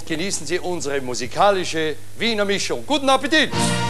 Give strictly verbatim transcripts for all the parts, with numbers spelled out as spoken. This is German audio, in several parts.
Genießen Sie unsere musikalische Wiener Mischung. Guten Appetit!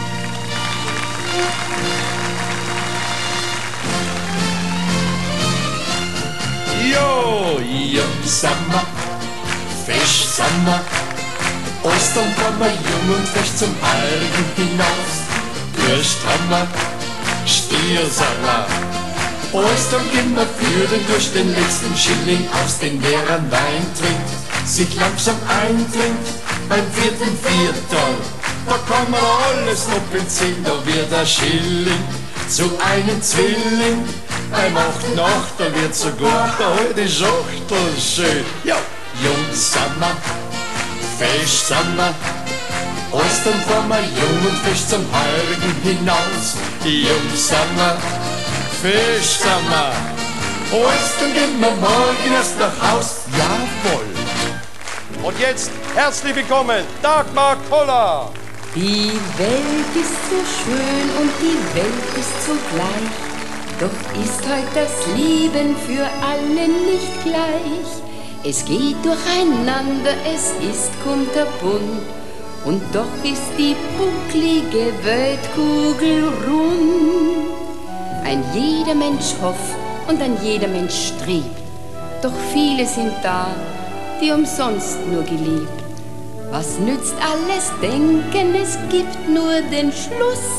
Jo, Jungsammer, Fischsammer, Ostern kommen jung und frisch zum Algen hinaus. Dursthammer, Stiersammer, Ostern gehen wir führen durch den letzten Schilling aus, den wer an Wein trinkt, sich langsam eintrinkt beim vierten Viertel. Da kann man alles noch beziehen, da wird der Schilling zu einem Zwilling. Beim acht Nacht, da wird sogar der alte Schachtel schön. Ja, Jungsammer, Fischsammer, Ostern fahren wir jung und frisch zum Heurigen hinaus. Jungsammer, Fischsammer, Ostern gehen wir morgen erst nach Haus. Jawohl. Und jetzt herzlich willkommen, Dagmar Koller. Die Welt ist so schön und die Welt ist so gleich. Doch ist heut das Leben für alle nicht gleich. Es geht durcheinander, es ist kunterbunt, und doch ist die bucklige Weltkugel rund. Ein jeder Mensch hofft und ein jeder Mensch strebt, doch viele sind da, die umsonst nur geliebt. Was nützt alles Denken, es gibt nur den Schluss.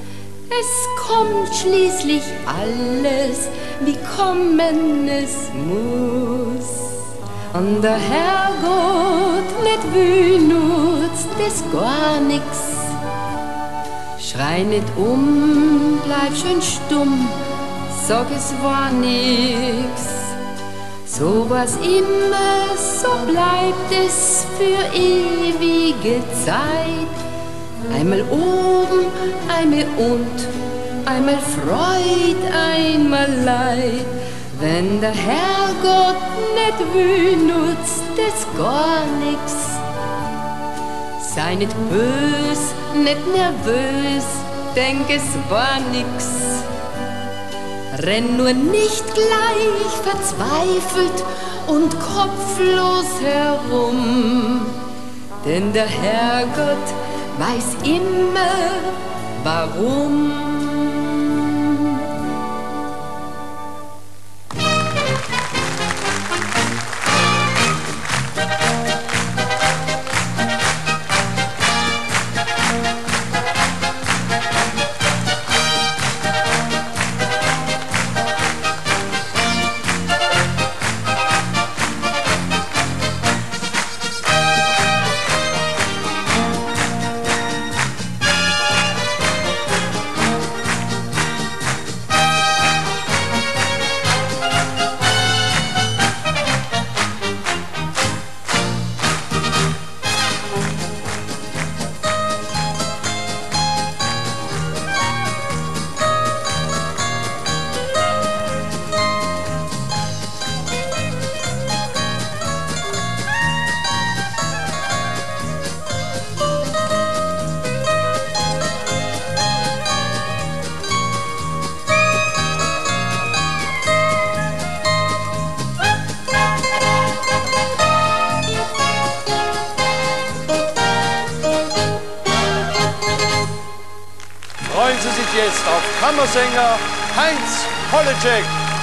Es kommt schließlich alles, wie kommen es muss. Und der Herrgott nicht will, nutzt es gar nix. Schrei nicht um, bleib schön stumm, sag es war nix. So was immer, so bleibt es für ewige Zeit. Einmal oben, einmal und, einmal Freud, einmal Leid. Wenn der Herrgott nicht will, nutzt es gar nix. Sei nicht bös, nicht nervös, denk es war nix. Renn nur nicht gleich verzweifelt und kopflos herum, denn der Herrgott weiß immer, warum. Freuen Sie sich jetzt auf Kammersänger Heinz Holleczek.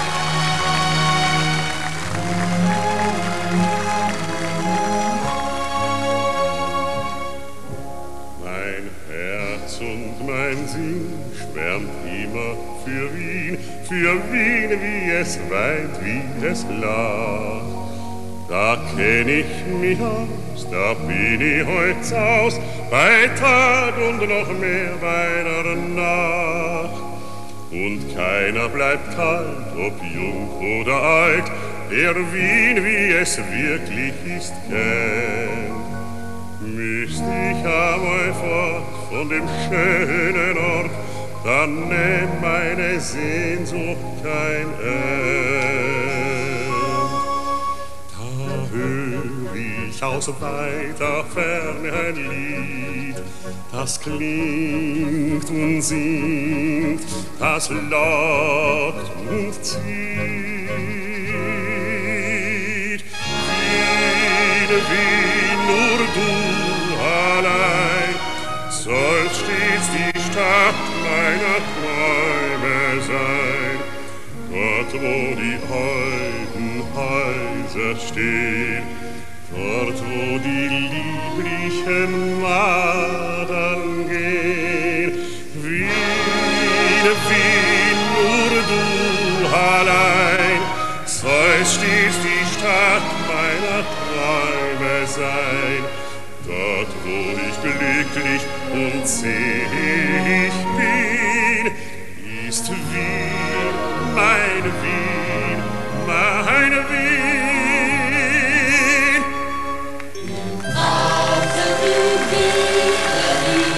Mein Herz und mein Sinn schwärmt immer für Wien, für Wien, wie es weint, wie es lacht. Da kenn ich mich aus, da bin ich heut aus, bei Tag und noch mehr bei der Nacht. Und keiner bleibt halt, ob jung oder alt, der Wien, wie es wirklich ist, kennt. Müsst ich einmal fort von dem schönen Ort, dann nimmt meine Sehnsucht kein End. Da hör ich aus weiter Ferne ein Lied, das klingt und singt, das lockt und zieht. Wien, Wien, nur du Stadt meiner Träume sein. Dort, wo die alten Häuser stehen, dort, wo die lieblichen Madern gehen. Wien, Wien, nur du allein sollst stets die Stadt meiner Träume sein. Dort, wo ich glücklich und selig bin, ist Wien, mein Wien, mein Wien. Außer die Wiener,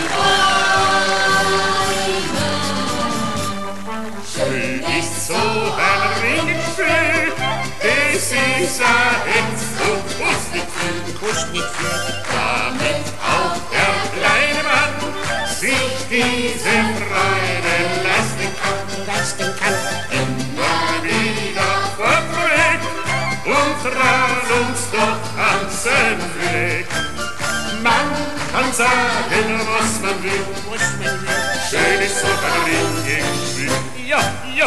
die Schön ist so ein Regenschön, es ist ein Hetz und Kuss nicht viel, Kuss nicht viel, damit auch der kleine Mann sich diese Freude leisten kann, leisten kann. Immer wieder verträgt und dran uns doch tanzen pflegt. Man kann sagen, was man will, was man will. Schön ist so ein Regenschön. Ja, ja.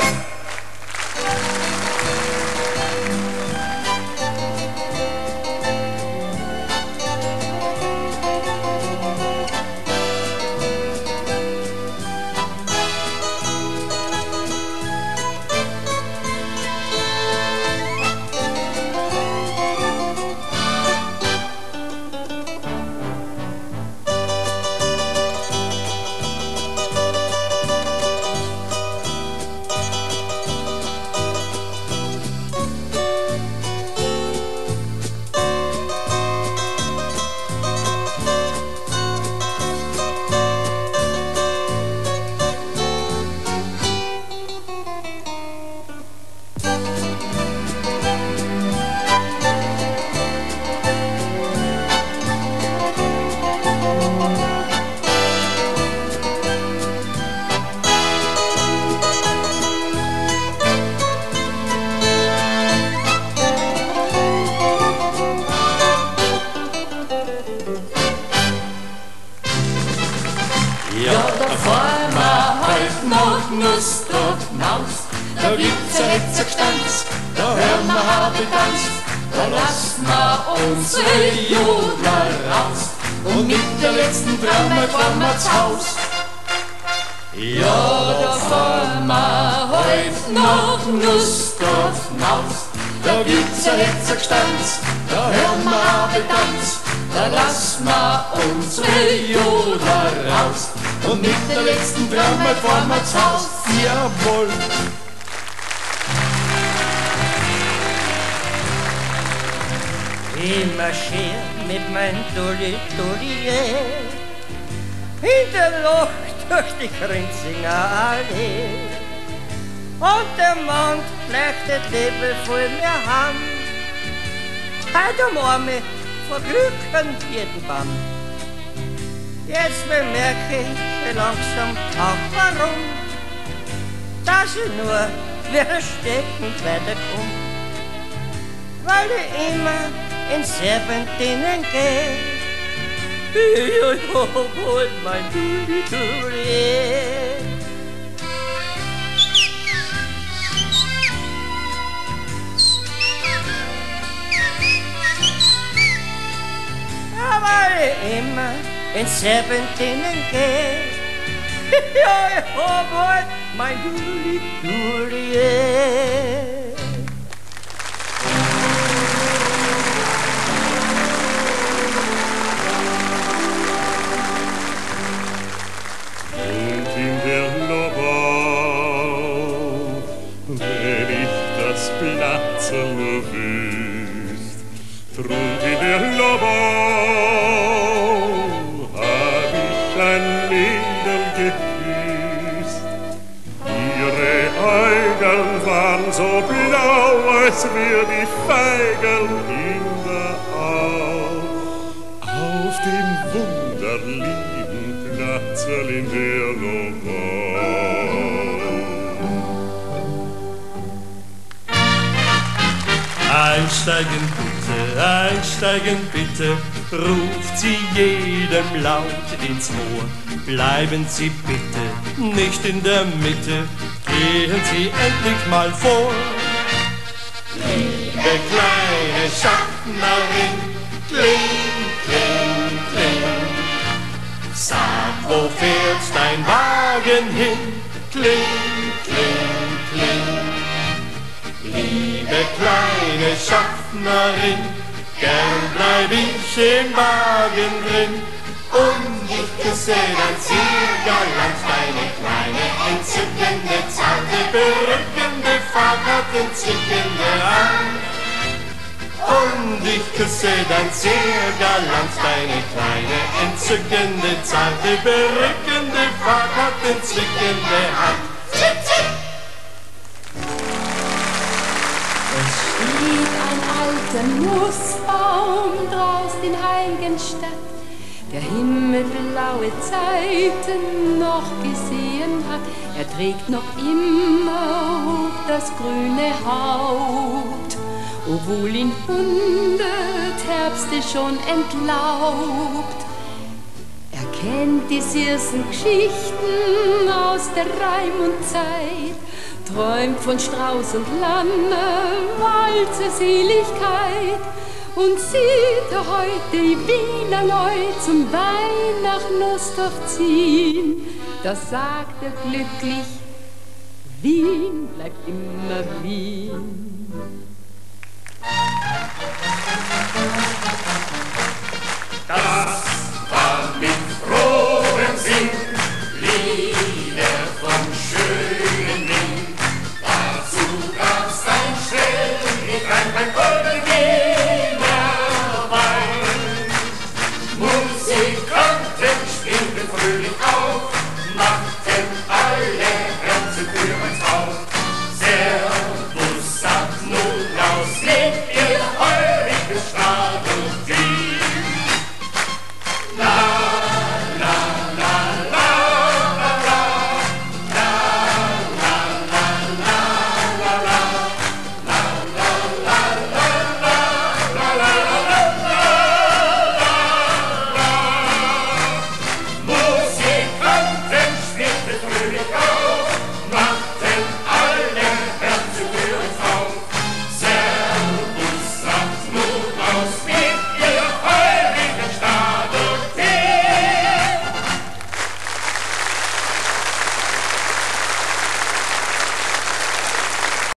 Ja, da fahren wir halt nach Nussdorf-Naus. Da gibt's ein letzter Gstanz, da hören wir Habetanz. Da lassen wir unsere Jodler raus und mit der letzten Trommel fahren wir ins Haus. Ja, da fahren wir halt nach Nussdorf-Naus. Da gibt's ein letzter Gstanz, da hören wir Habetanz. Da lassen wir unsere Jodler raus und mit der letzten Trommel fahren wir ins Haus. Jawohl! Ich marschier mit mein Dulli-Dulli in der Luft durch die Grinzinger Allee. Und der Mond leuchtet liebevoll mir an. Heute umarme ich vor Glück an jeden Baum. Jetzt bemerke ich langsam auch warum, dass ich nur wieder steckend weiterkomme. Weil ich immer in Serpentinen geh. Ich hol mein Dulli-Dulli. Ja, weil ich immer in Serpentinen geh. Ja, ich hol mein Dulli-Dulli. Nur wüst, drunter in der Lobau hab ich ein Mädel geküsst. Ihre Augen waren so blau, als wär die Feigel in der Au. Auf dem wunderlieben Platzel in der Lobau. Einsteigen bitte, einsteigen bitte, ruft sie jedem laut ins Ohr. Bleiben Sie bitte nicht in der Mitte, gehen Sie endlich mal vor. Liebe kleine Schaffnerin, kling, kling, kling. Sag, wo fährt dein Wagen hin? Kling, kling, kling. Liebe kleine Schaffnerin, gern bleib ich im Wagen drin. Und ich küsse dann sehr galant deine kleine, entzückende, zarte, berückende, fahrkartenzückende Hand. Und ich küsse dann sehr galant deine kleine, entzückende, zarte, berückende, fahrkartenzückende Hand. Zip, zip. Es steht ein alter Nussbaum draußen in Heiligenstadt, der himmelblaue Zeiten noch gesehen hat. Er trägt noch immer hoch das grüne Haupt, obwohl ihn hundert Herbste schon entlaubt. Er kennt die süßen Geschichten aus der Reim und Zeit, träumt von Strauß und Lamme, Walzer Seligkeit. Und sieht er heute die Wiener Leute zum Weihnachtnuss durchziehen, da sagt er glücklich, Wien bleibt immer Wien. Das war mit frohem Sinn, Lieder vom schönen Wien. Dazu gab's ein Schwell mit ein beim Golden Wiener Wein. Musikanten spielten fröhlich